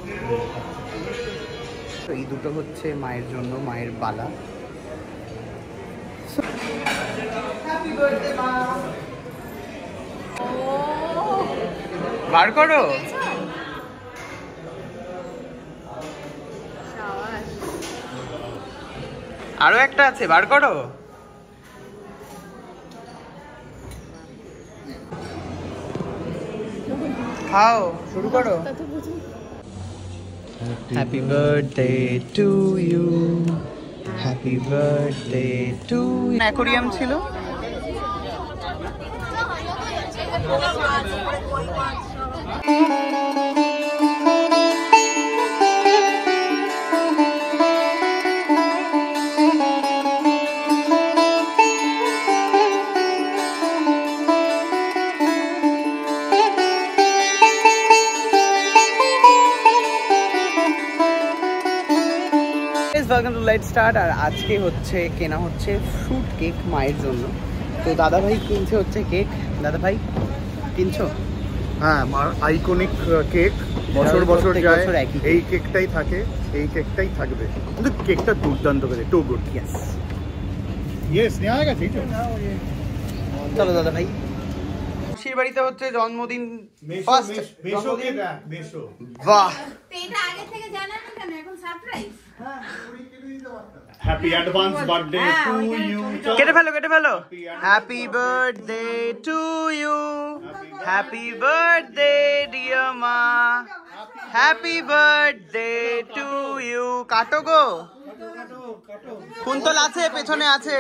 তো এই দুটো হচ্ছে মায়ের জন্য, মায়ের বালা। বার করো, আরো একটা আছে, বার করো। খাও, শুরু করো। Happy birthday to you, happy birthday to. Aquarium ছিল। Welcome to light start. আর আজকে হচ্ছে কেনা হচ্ছে ফ্রুট কেক মায়ের জন্য। তো দাদা ভাই কিনছে হচ্ছে কেক। দাদা ভাই কিনছো? হ্যাঁ, মার আইকনিক কেক, বছর বছর যায় এই কেকটাই থাকে, এই কেকটাই থাকবে। কিন্তু কেকটা দুর্দান্ত করে, টু গুড। ইয়েস ইয়েস, নেওয়া গেছে। চলো দাদা ভাই। মাসির বাড়িতে হচ্ছে জন্মদিন, ফার্স্ট জন্মদিন। বাহ, এটা আগে থেকে জানা না কেন, এখন surprise. Happy advance birthday to you. কেটে ফেলো, কেটে ফেলো। Happy birthday to you, happy birthday dear মা, হ্যাপি বার্থডে টু ইউ। কাটো গো, কুন্তল আছে, পেছনে আছে।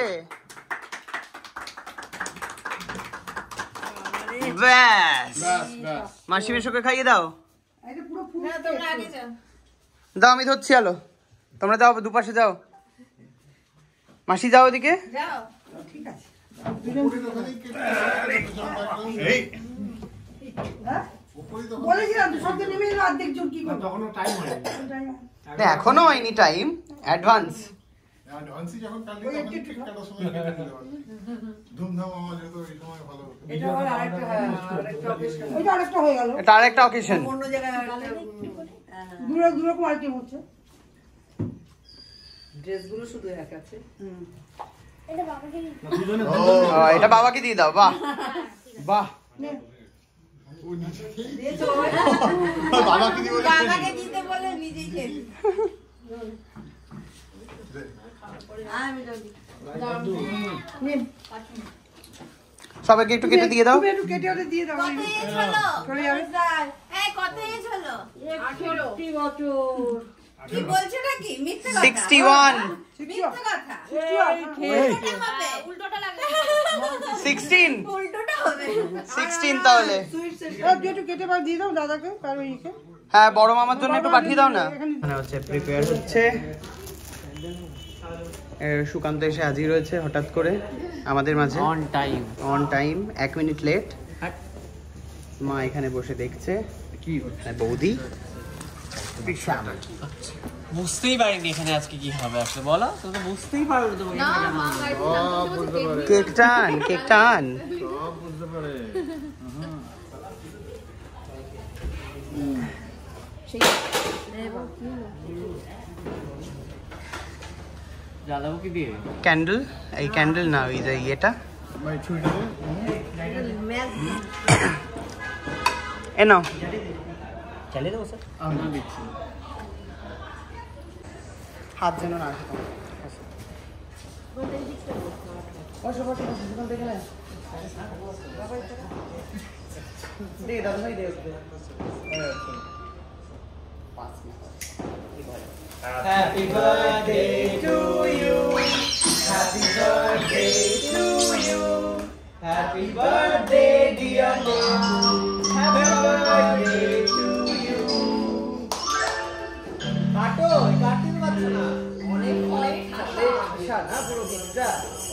ব্যাস, মাসি মেশোকে খাইয়ে দাও। দাও, আমি ধরছি। আলো, তোমরা যাও, দুপাশে যাও। মাসি যাও ওদিকে। ঠিক আছে। এখনো হয়নি টাইম, অ্যাডভান্স। এটা আরেকটা অকেশন। এটা বাবাকে দিয়ে দাও। বাহ বাহ, বাবাকে দিতে বলে নিজেই খেয়ে। সবাইকে একটু কেটে দিয়ে দাও। কত এজ হলো? কি বলছো নাকি? মিথ্যে কথা। 61। মিথ্যে কথা। উল্টোটা লাগবে। 16। উল্টোটা হবে। 16 তাহলে। হ্যাঁ, বড় মামার জন্য একটু পাঠিয়ে দাও না। এখানে হচ্ছে প্রিপেয়ার হচ্ছে। সুকান্ত এসে হাজির হয়েছে হঠাৎ করে আমাদের মাঝে। On time 1 minute late. মা এখানে বসে দেখছে কি হচ্ছে। বৌদি বুঝতেই পারিনি এখানে আজকে কি হবে আসলে, বলো তুমি তো বুঝতেই পারো তো। কেক টান, কেক টান। বুঝতে পারে। জ্বালাবো কি দিয়ে? ক্যান্ডেল, এই ক্যান্ডেল না, ওই যে ইয়েটা। এ নাও, চালিয়ে দেবো স্যার। আমি দিচ্ছি। হাত যেন না আসে। বসো বসো বসো, দেখে নেন। দে দাদা ভাই, দে। Happy birthday to you, happy birthday to you, happy birthday dear mom, happy birthday to you. কাটো, কাটতে পারছো না, অনেক অনেক আশা না পুরো দিনটা।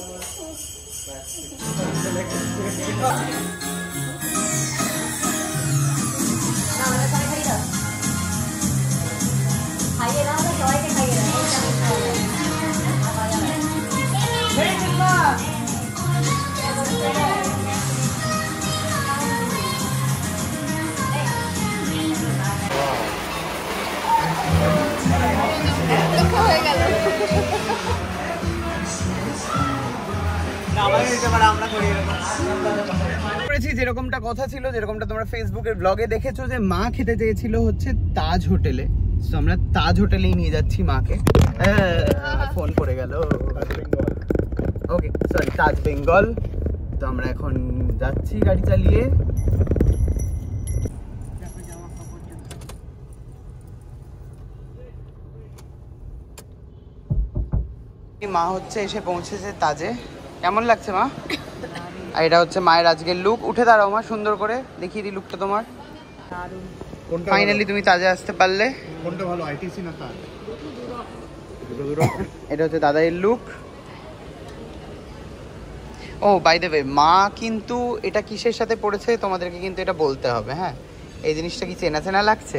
খাইয়ে দাও, সবাইকে খাইয়ে দাও। করেছি যেরকমটা কথা ছিল, যেরকমটা তোমরা ফেসবুকের ব্লগে দেখেছো যে মা খেতে চেয়েছিল হচ্ছে তাজ হোটেলে। তো আমরা তাজ হোটেলেই নিয়ে যাচ্ছি মাকে। ফোন পড়ে গেল। Okay sorry, Taj Bengal. তো আমরা এখন যাচ্ছি গাড়ি চালিয়ে। মা হচ্ছে এসে পৌঁছেছে তাজে। কেমন লাগছে মা? আর এটা হচ্ছে মায়ের আজকের লুক। উঠে দাঁড়াও মা, সুন্দর করে দেখিয়ে দিই লুকটা তোমার। ফাইনালি তুমি তাজে আসতে পারলে। কোনটা ভালো, আইটিসি না তাজ? এটা হচ্ছে দাদাইয়ের লুক। ও বাই দ্য ওয়ে, মা কিন্তু এটা কিসের সাথে পড়েছে তোমাদেরকে কিন্তু এটা বলতে হবে। হ্যাঁ, এই জিনিসটা কি চেনা চেনা লাগছে?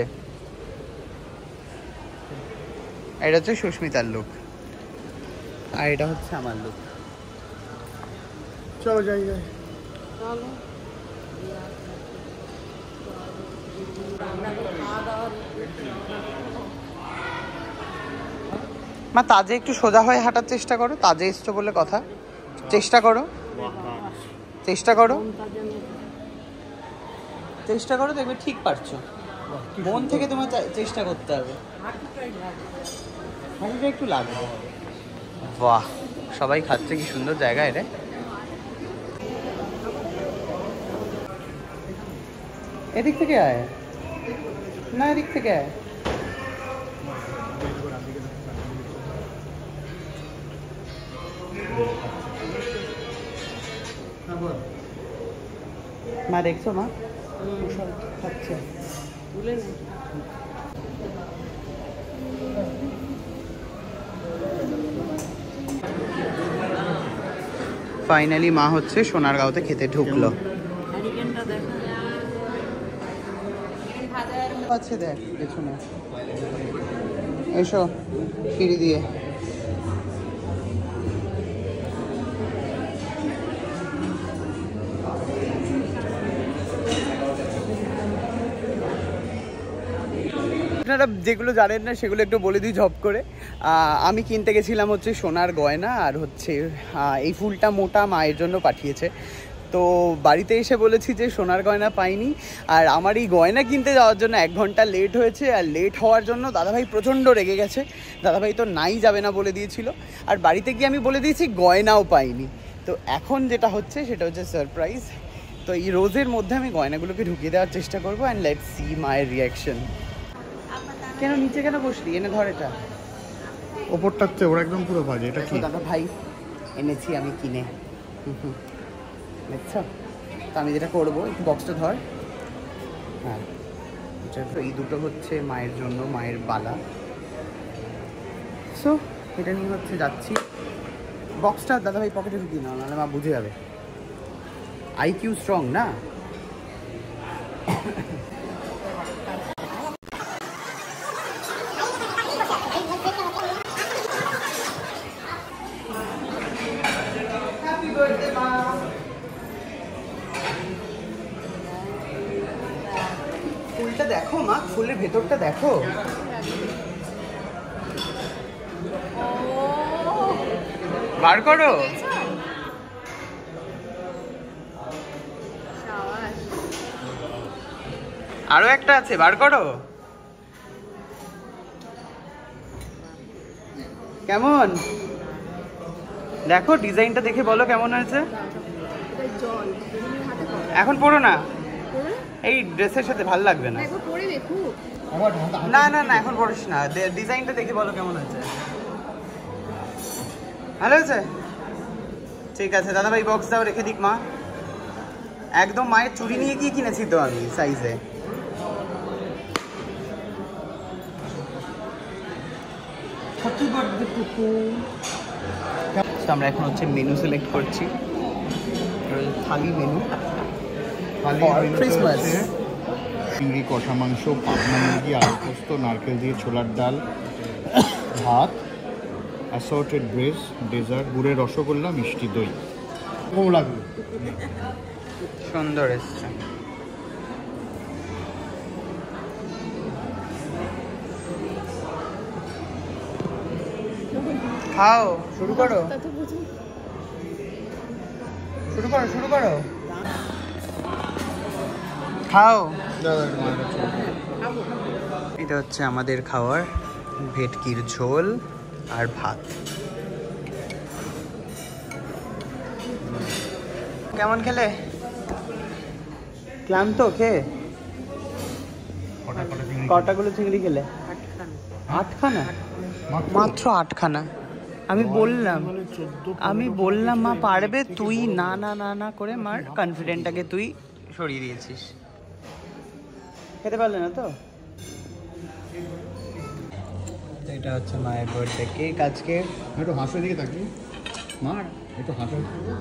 এটা হচ্ছে সুস্মিতার লুক, আর এটা হচ্ছে আমার লুক। চলো যাই যাই। মা তাজে একটু সোজা হয়ে হাঁটার চেষ্টা করো। তাজে এসছো বলে কথা, চেষ্টা করো, চেষ্টা করো, চেষ্টা করো, দেখবে ঠিক পারছো। মন থেকে তোমার চেষ্টা করতে হবে। হাঁটুটা একটু লাগবে। বাহ, সবাই খাচ্ছে, কি সুন্দর জায়গা এটা। এদিক থেকে আয় না, এদিক থেকে আয়। মা দেখছো মা খাচ্ছে। ফাইনালি মা হচ্ছে সোনারগাঁওতে খেতে ঢুকলো। আছে দেখ পেছনে, এসো সিঁড়ি দিয়ে। আপনারা যেগুলো জানেন না সেগুলো একটু বলে দিই ঝপ করে। আমি কিনতে গেছিলাম হচ্ছে সোনার গয়না, আর হচ্ছে এই ফুলটা মোটা মায়ের জন্য পাঠিয়েছে। তো বাড়িতে এসে বলেছি যে সোনার গয়না পাইনি, আর আমার এই গয়না কিনতে যাওয়ার জন্য 1 ঘন্টা লেট হয়েছে। আর লেট হওয়ার জন্য দাদাভাই প্রচণ্ড রেগে গেছে। দাদাভাই তো নাই যাবে না বলে দিয়েছিল, আর বাড়িতে গিয়ে আমি বলে দিয়েছি গয়নাও পাইনি। তো এখন যেটা হচ্ছে সেটা হচ্ছে সারপ্রাইজ। তো এই রোজের মধ্যে আমি গয়নাগুলোকে ঢুকিয়ে দেওয়ার চেষ্টা করবো, অ্যান্ড লেটস সি মায়ের রিয়াকশন। কেন নিচে কেন বসলি? এনে ধর এটা। ওপরটাতে ওরা একদম পুরো বাজে। এটা কি দাদা ভাই এনেছি আমি কিনে। দেখছো তো আমি যেটা করবো, একটু বক্সটা ধর। হ্যাঁ, এই দুটো হচ্ছে মায়ের জন্য, মায়ের বালা। সো এটা নিয়ে হচ্ছে যাচ্ছি। বক্সটা দাদাভাই পকেটে ঢুকিয়ে নাও, নাহলে মা বুঝে যাবে। আইকিউ স্ট্রং না। ফুলটা দেখো মা, ফুলের ভেতরটা দেখো। বার করো। আরো একটা আছে, বার করো। কেমন দেখো, ডিজাইনটা দেখে বলো কেমন হয়েছে। এখন পড়ো না, এই ড্রেসের সাথে ভালো লাগবে না। না না না, এখন পড়িস না। ডিজাইনটা দেখে বলো কেমন হয়েছে। ভালো হয়েছে? ঠিক আছে দাদাভাই, বক্স দাও, রেখে দিক মা। একদম মায়ের চুরি নিয়ে গিয়ে কিনেছি তো আমি সাইজে। আমরা এখন হচ্ছে মেনু সিলেক্ট করছি, থালি মেনু। ক্রিসমাস চিংড়ি কষা মাংস, পাবনা মুরগি, আলু পোস্ত, নারকেল দিয়ে ছোলার ডাল, ভাত, অ্যাসর্টেড ব্রেড, ডেজার্ট, গুড়ের রসগোল্লা, মিষ্টি দই। কেমন লাগবে? সুন্দর এসছে। খাও, শুরু করো। শুরু করো খাও। এটা হচ্ছে আমাদের খাওয়ার, ভেটকির ঝোল আর ভাত। কেমন খেলে? ক্লান্ত খেয়ে? কটাগুলো চিংড়ি খেলে? 8খানা? মাত্র 8খানা? আমি বললাম মা পারবে, তুই না না না না করে মার কনফিডেন্টটাকে তুই সরিয়ে দিয়েছিস। খেতে পারলে না তো? এটা হচ্ছে মায়ের বার্থডে কেক আজকে। একটু হাসে দিকে থাকি মার, একটু হাসে।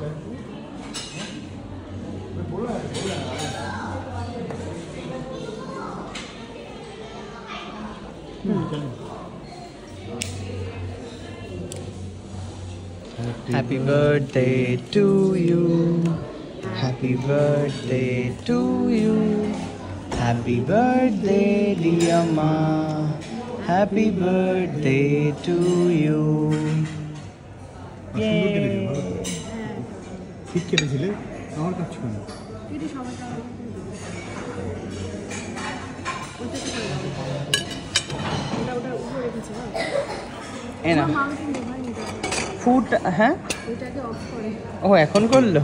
Happy birthday to you. Happy birthday to you. Happy birthday dear Ma. Happy birthday to you. ঠিক কেটেছিলে আমার কাছে না। এনা ফুড, হ্যাঁ ও এখন করলো।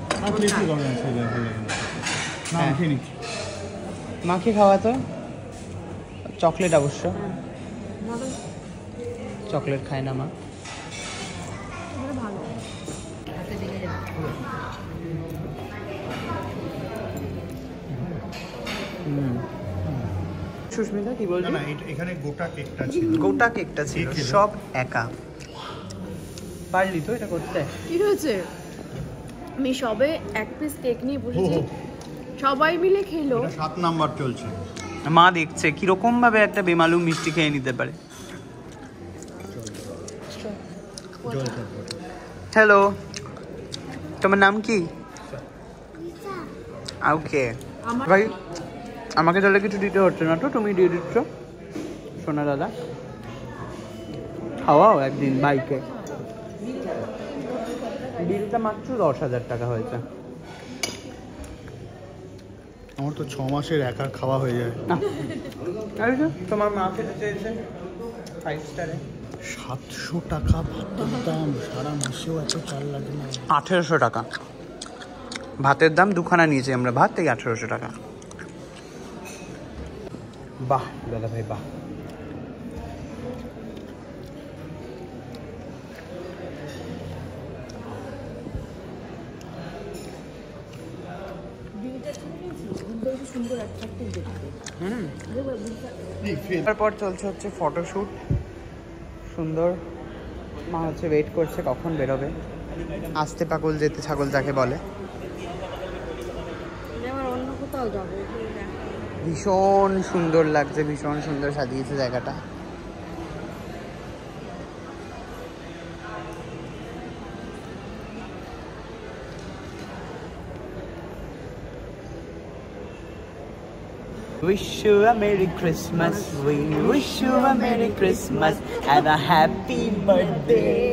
মাকে খাওয়া তো চকলেট, অবশ্য চকলেট খায় না মা। সুস্মিতা কি বলছো? না এখানে গোটা কেকটা ছিল, গোটা কেকটা ছিল সব একা। পারলি তো এটা করতে? কি হয়েছে? আমি সবে এক পিস কেক নিয়ে বসেছি, সবাই মিলে খেলো। 7 নাম্বার চলছে। মা দেখছে কিরকম ভাবে একটা বেমালুম মিষ্টি খেয়ে নিতে পারে। হ্যালো, তোমার নাম কি? ওকে ভাই, আমাকে তাহলে কিছু দিতে হচ্ছে না তো, তুমি দিয়ে দিচ্ছ সোনা দাদা। খাওয়াও একদিন বাইকে। বিলটা মাত্র 10,000 টাকা হয়েছে। আমার তো 6 মাসের একার খাওয়া হয়ে যায়। তোমার মা খেতে চেয়েছে 5 স্টারে। 700 টাকা ভাতের দাম, সারা মাসেও এত চাল লাগে না। 1800 টাকা ভাতের দাম, 2খানা নিয়েছি আমরা ভাত, এই 1800 টাকা। বাহ দাদা ভাই বাহ। তারপর চলছে হচ্ছে ফটোশ্যুট, সুন্দর। মা হচ্ছে ওয়েট করছে কখন বেরোবে। আসতে পাগল যেতে ছাগল যাকে বলে। ভীষণ সুন্দর লাগছে, ভীষণ সুন্দর সাজিয়েছে জায়গাটা। Wish you a Merry Christmas, we wish you a Merry Christmas and a Happy Birthday.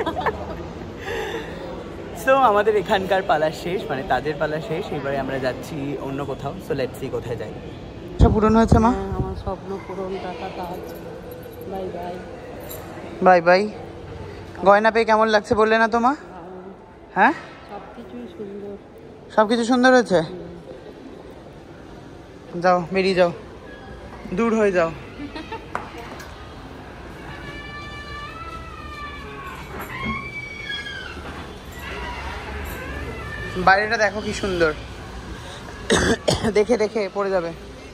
So আমাদের এখানকার পালা শেষ, মানে তাদের পালা শেষ। এবারে আমরা যাচ্ছি অন্য কোথাও। সো লেটস সি কোথায় যাই। সব পূরণ হয়েছে মা? আমার স্বপ্ন পূরণ, টাকা কাজ। Bye bye bye bye. গয়না পেয়ে কেমন লাগছে বললে না তো মা? হ্যাঁ সবকিছুই সুন্দর, সবকিছু সুন্দর হয়েছে। যাও বেরিয়ে যাও, দূর হয়ে যাও। বাইরেটা দেখো কি সুন্দর, দেখে দেখে পড়ে যাবে।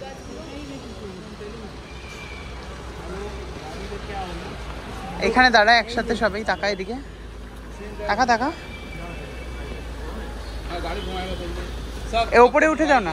এখানে দাঁড়ায় একসাথে সবাই, তাকা এদিকে, তাকা তাকা। এ ওপরে উঠে যাও না।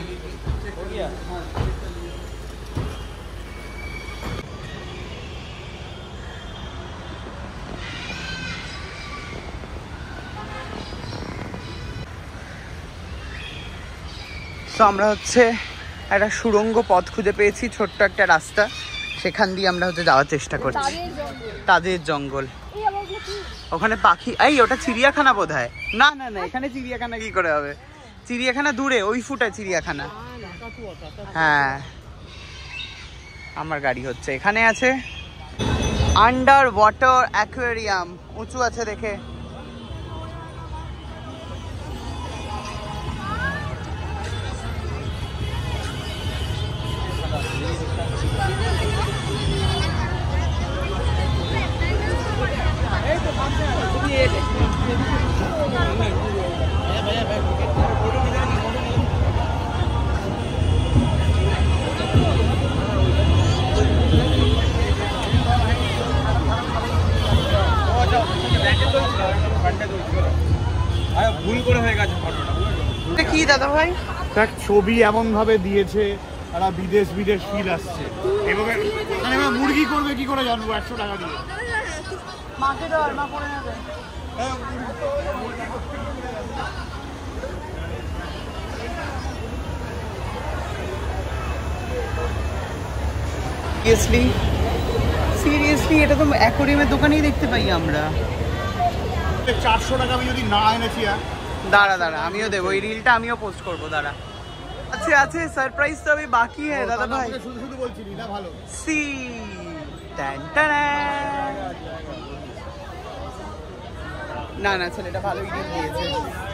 তো আমরা হচ্ছে একটা সুড়ঙ্গ পথ খুঁজে পেয়েছি, ছোট্ট একটা রাস্তা, সেখান দিয়ে আমরা হচ্ছে যাওয়ার চেষ্টা করছি। তাদের জঙ্গল। ওখানে পাখি, এই ওটা চিড়িয়াখানা বোধহয়। না না না, এখানে চিড়িয়াখানা কি করে হবে? চিড়িয়াখানা দূরে, ওই ফুটায় চিড়িয়াখানা। হ্যাঁ, আমার গাড়ি হচ্ছে এখানে আছে। আন্ডার ওয়াটার অ্যাকোয়ারিয়াম, উঁচু আছে দেখে। ভুল করে হয়ে গেছে ফটোটা। কি দাদা ভাই, তার ছবি এমন ভাবে দিয়েছে, তারা বিদেশ ফিল আসছে। এবং এবার মুরগি করবে কি করে জানবো 100 টাকা দিয়ে? মাকে দাও, মা করে নেবে। সিরিয়াসলি এটা তো অ্যাকোয়ারিয়ামের দোকানেই দেখতে পাই আমরা। 400 টাকা আমি যদি না এনেছি। দাঁড়া দাঁড়া, আমিও দেবো এই রিলটা, আমিও পোস্ট করবো। দাঁড়া, আচ্ছা আছে সারপ্রাইজ তো अभी বাকি है দাদা ভাই। শুধু শুধু বলছিলি না ভালো। সি টান টান। না না, ছেলেটা ভালো রিল দিয়েছে।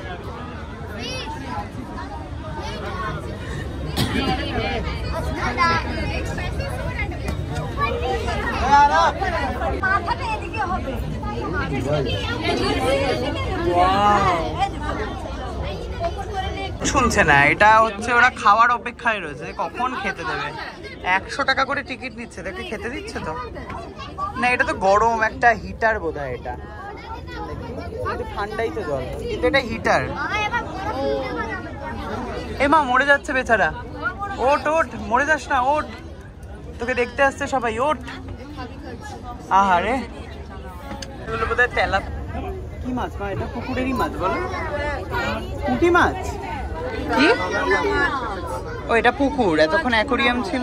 মাথাটা এদিকে হবে। শুনছে না, এটা হচ্ছে ওরা খাওয়ার অপেক্ষায় রয়েছে, কখন খেতে দেবে। 100 টাকা করে টিকিট নিচ্ছে, দেখে খেতে দিচ্ছে তো না। এটা তো গরম একটা হিটার বোধহয়, এটা কিন্তু ঠান্ডাই তো জল, কিন্তু এটা হিটার। এ মা মরে যাচ্ছে বেচারা, ওঠ ওঠ, মরে যাস না, ওঠ, তোকে দেখতে আসছে সবাই, ওঠ। আহারে, এগুলো বোধহয় তেলা, কি মাছ মা? এটা পুকুরেরই মাছ বলো, পুঁটি মাছ কি? ও এটা পুকুর, এতক্ষণ অ্যাকোয়ারিয়াম ছিল।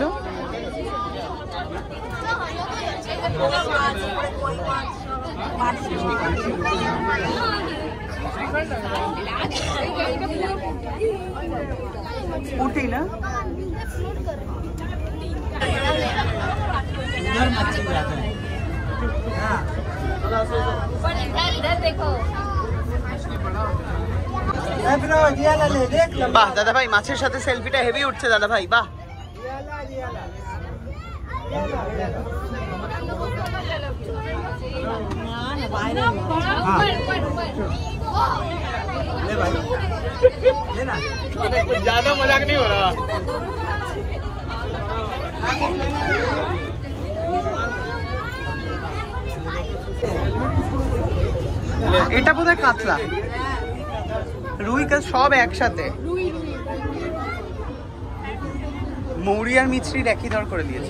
পুঁটি না, বাহ দাদা ভাই, মাছের সাথে সেলফিটা হেভি উঠছে দাদা ভাই, বাহ। ज्यादा मजाक नहीं हो रहा। এটা বোধহয় কাতলা, রুই কাজ সব একসাথে। মৌরি আর মিছরির একই দর করে দিয়েছে।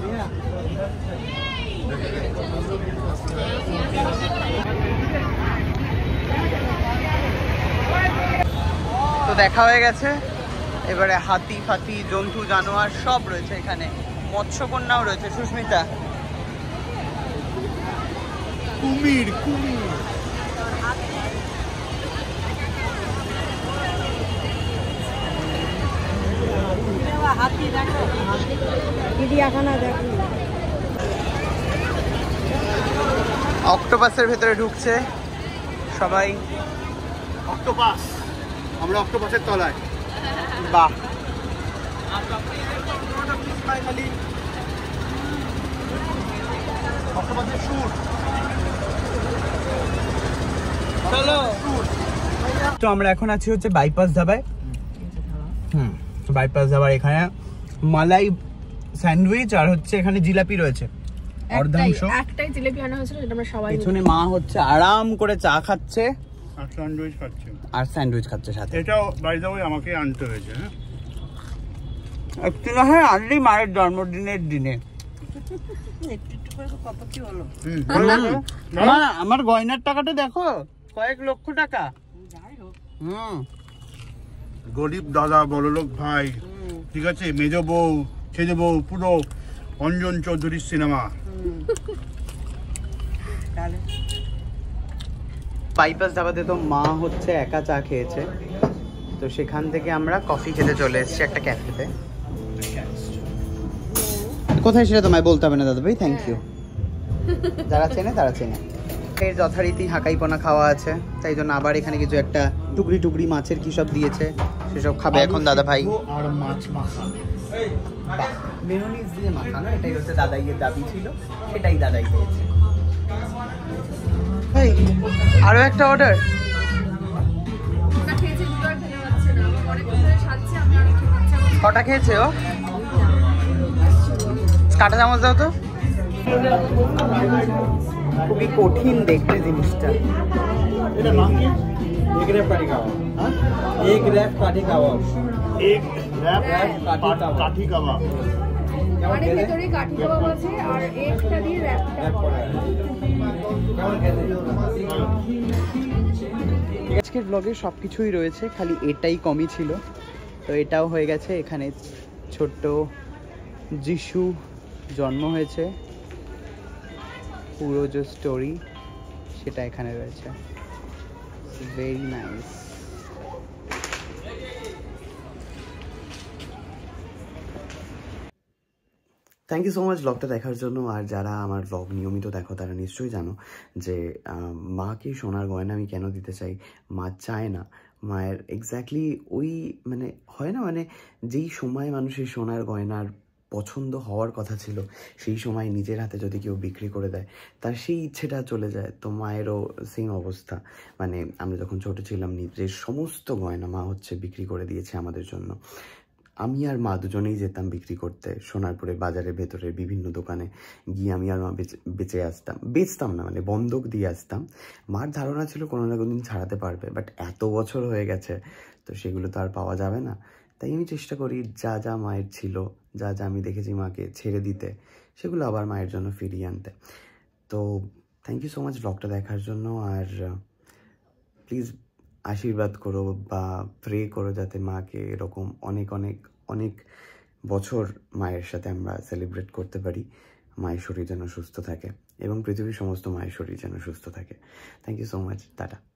তো দেখা হয়ে গেছে, এবারে হাতি ফাতি জন্তু জানোয়ার সব রয়েছে এখানে, মৎস্যকন্যাও রয়েছে। সুস্মিতা, কুমির কুমির অক্টোপাসের ভেতরে ঢুকছে সবাই। অক্টোপাস, আমরা অক্টোপাসের তলায়। বাহ, অক্টোপাসের সুর। চলো। তো আমরা এখন আছি হচ্ছে বাইপাস ধাবায়। বাইপাস ধাবার এখানে মালাই স্যান্ডউইচ আর হচ্ছে এখানে জিলাপি রয়েছে। অর্ধাংশ একটাই জিলাপি আনা হয়েছিল, যেটা আমরা সবাই পিছনে মা হচ্ছে আরাম করে চা খাচ্ছে আর স্যান্ডউইচ খাচ্ছে, আর স্যান্ডউইচ খাচ্ছে সাথে। এটাও বাই দ্য ওয়ে আমাকে আনতে হয়েছে। হ্যাঁ, একটু না হয় আনলি মায়ের জন্মদিনের দিনে। আমার গয়নার টাকাটা দেখো, কয়েক লক্ষ টাকা। গরিব দাদা, বড়লোক ভাই, ঠিক আছে, মেজ বউ ছেলে বউ, পুরো অঞ্জন চৌধুরীর সিনেমা। বাইপাস ধাবাতে তো মা হচ্ছে একা চা খেয়েছে, তো সেখান থেকে আমরা কফি খেতে চলে এসেছি একটা ক্যাফেতে। কোথায় সেটা তোমায় বলতে হবে না দাদা ভাই, থ্যাংক ইউ। যারা চেনে তারা চেনে। এর যথারীতি হাঁকাইপোনা খাওয়া আছে, তাই জন্য আবার এখানে কিছু একটা টুকরি টুকরি মাছের কি সব দিয়েছে, সেসব খাবে এখন দাদা ভাই। আর মাছ মাখা, মেয়োনিজ দিয়ে মাখানো, এটাই হচ্ছে দাদাইয়ের দাবি ছিল, সেটাই দাদাই পেয়েছে। এই আরো একটা অর্ডার। কটা খেয়েছে ও? কাটা চামচ দাও তো। খুবই কঠিন দেখতে জিনিসটা। এটা নাম কি? एक रैप काठी काबाब। एक रैप काठी काबाब। এক র‍্যাপ কাঠি কাবাব। মানে ভেতরে কাঠি কাবাব আছে আর একটা দিয়ে র‍্যাপ করা আছে। আজকের ব্লগে সব কিছুই রয়েছে, খালি এটাই কমই ছিল, তো এটাও হয়ে গেছে। এখানে ছোট্ট যিশু জন্ম হয়েছে, পুরো যে স্টোরি সেটা এখানে রয়েছে। Very nice. Thank you so much ব্লগটা দেখার জন্য। আর যারা আমার ব্লগ নিয়মিত দেখো তারা নিশ্চয়ই জানো যে মাকে সোনার গয়না আমি কেন দিতে চাই। মা চায় না, মায়ের এক্স্যাক্টলি ওই মানে হয় না, মানে যেই সময় মানুষের সোনার গয়নার পছন্দ হওয়ার কথা ছিল সেই সময় নিজের হাতে যদি কেউ বিক্রি করে দেয় তার সেই ইচ্ছেটা চলে যায়। তো মায়েরও সেম অবস্থা, মানে আমরা যখন ছোটো ছিলাম নিজের সমস্ত গয়না মা হচ্ছে বিক্রি করে দিয়েছে আমাদের জন্য। আমি আর মা দুজনেই যেতাম বিক্রি করতে সোনারপুরে বাজারের ভেতরে বিভিন্ন দোকানে গিয়ে আমি আর মা বেচতাম না, মানে বন্ধক দিয়ে আসতাম। মার ধারণা ছিল কোনো না কোনো দিন ছাড়াতে পারবে, বাট এত বছর হয়ে গেছে তো সেগুলো তো আর পাওয়া যাবে না। তাই আমি চেষ্টা করি যা যা মায়ের ছিল, যা যা আমি দেখেছি মাকে ছেড়ে দিতে, সেগুলো আবার মায়ের জন্য ফিরিয়ে আনতে। তো থ্যাংক ইউ সো মাচ ব্লগটা দেখার জন্য। আর প্লিজ আশীর্বাদ করো বা প্রে করো যাতে মাকে এরকম অনেক অনেক অনেক বছর মায়ের সাথে আমরা সেলিব্রেট করতে পারি। মায়ের শরীর যেন সুস্থ থাকে এবং পৃথিবীর সমস্ত মায়ের শরীর যেন সুস্থ থাকে। Thank you so much, tata.